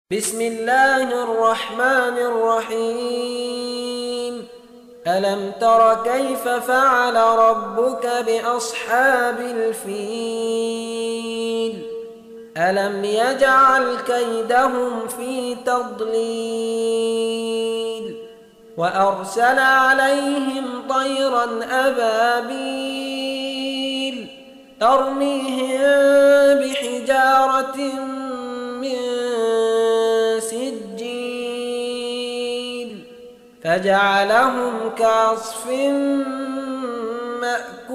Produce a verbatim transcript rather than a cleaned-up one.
بسم الله الرحمن الرحيم. ألم تر كيف فعل ربك بأصحاب الفيل؟ ألم يجعل كيدهم في تضليل وأرسل عليهم طيرا أبابيل ترميهم بحجارة من سجيل فجعلهم كعصف مأكول.